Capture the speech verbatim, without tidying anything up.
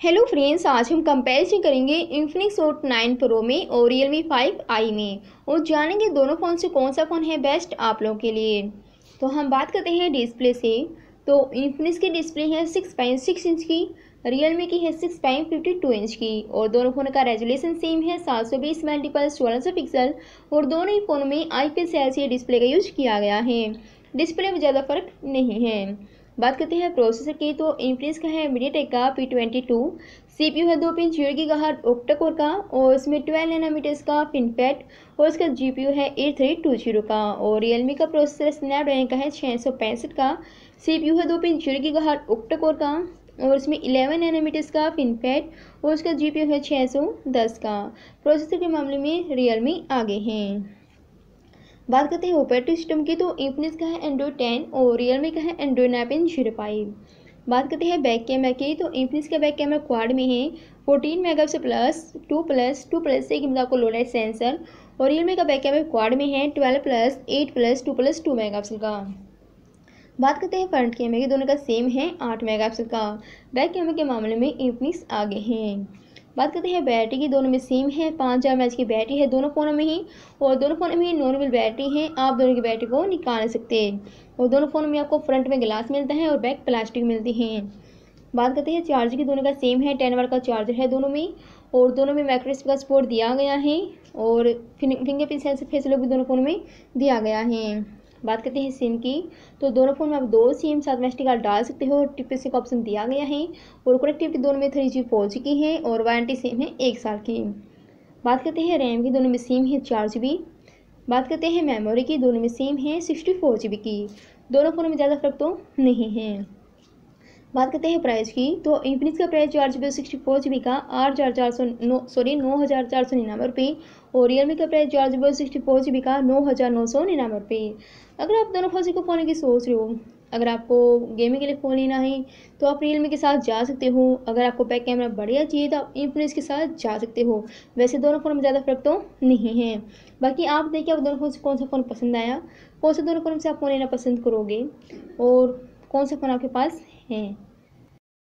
Hello friends, आज हम comparison करेंगे इन्फिनिक्स नोट नाइन प्रो में और रियलमी फाइव आई में और जानेंगे दोनों फ़ोन से कौन सा फ़ोन है बेस्ट आप लोगों के लिए। तो हम बात करते हैं डिस्प्ले से। तो इन्फिनिक्स की डिस्प्ले है सिक्स पॉइंट सिक्स इंच की, रियलमी की है six point fifty two inch की और दोनों फ़ोन का रेजोल्यूशन सेम है सात सौ बीस मल्टीपल्स सोलह सौ पिक्सल और दोनों ही फ़ोनों में I P S L C display का यूज किया गया है। डिस्प्ले में ज़्यादा फर्क नहीं है। बात करते हैं प्रोसेसर की। तो इन्फिनिक्स का है मीडियाटेक का पी ट्वेंटी टू, सीपीयू है दो पिन जीरो गीगाहर्ट्ज़ ऑक्टा कोर का और इसमें ट्वेल्व नैनोमीटर्स का फिनफेट और इसका जीपीयू है एट थ्री टू जीरो का और रियलमी का प्रोसेसर स्नैपड्रैगन का है छः सौ पैंसठ का, सीपीयू है दो पिन जीरो गीगाहर्ट्ज़ ऑक्टा कोर का और इसमें इलेवन नैनोमीटर्स का फिनफेट और इसका जीपीयू है छः सौ दस का। प्रोसेसर के मामले में रियलमी आगे हैं। बात करते हैं ऑपरेटिंग सिस्टम की। तो इन्फिनिक्स का है एंड्रॉयड टेन और रियलमी का है एंड्रॉयड नाइन जीरो फाइव। बात करते हैं बैक कैमरा की। तो इन्फिनिक्स का बैक कैमरा क्वाड में है fourteen megapixel plus two plus two plus से मतलब आपको लो लाइट सेंसर और रियलमी का बैक कैमरा क्वाड में है twelve plus eight plus two plus two megapixel का। बात करते हैं फ्रंट कैमरे की। दोनों का सेम है आठ मेगापिक्सल का। बैक कैमरे के मामले में इन्फिनिक्स आगे हैं। बात करते हैं बैटरी की। दोनों में सेम है, पाँच हज़ार एम एच की बैटरी है दोनों फ़ोनों में ही और दोनों फ़ोनों में ही नॉर्मल बैटरी है, आप दोनों की बैटरी को निकाल सकते हैं और दोनों फ़ोनों में आपको फ्रंट में ग्लास मिलता है और बैक प्लास्टिक मिलती हैं। बात करते हैं चार्जर की। दोनों का सेम है, टेन वाट का चार्जर है दोनों में और दोनों में माइक्रो एस डी का सपोर्ट दिया गया है और फिंगरप्रिंट सेंसर फेस लॉक भी दोनों फ़ोनों में दिया गया है। बात करते हैं सिम की। तो दोनों फ़ोन में आप दो सिम साथ में एस डी कार्ड डाल सकते हो और टिप्पी का ऑप्शन दिया गया है और कनेक्टिविटी दोनों में थ्री जी फोर जी की है और वारंटी सेम है एक साल की। बात करते हैं रैम की। दोनों में सेम है चार जी बी। बात करते हैं मेमोरी की। दोनों में सेम है सिक्सटी फोर जी बी की। दोनों फ़ोनों में ज़्यादा फर्क तो नहीं है। बात करते हैं प्राइस की। तो इन्फिनिक्स का प्राइस चार G B sixty four G B का आठ हज़ार चार सौ नौ सॉरी नौ हज़ार चार सौ निन्यानवे रुपये और रियलमी का प्राइस चार G B sixty four G B का नौ हज़ार नौ सौ निन्यानवे रुपये। अगर आप दोनों फ़ोन को फ़ोन की सोच रहे हो, अगर आपको गेमिंग के लिए फ़ोन लेना है तो आप रियलमी के साथ जा सकते हो। अगर आपको बैक कैमरा बढ़िया चाहिए तो आप इन्फिनिक्स के साथ जा सकते हो। वैसे दोनों फ़ोन में ज़्यादा फर्क तो नहीं है। बाकी आप देखिए आप दोनों फ़ोन से कौन सा फ़ोन पसंद आया, कौन सा दोनों फ़ोन से आप फ़ोन लेना पसंद करोगे और कौन सा फ़ोन आपके पास है।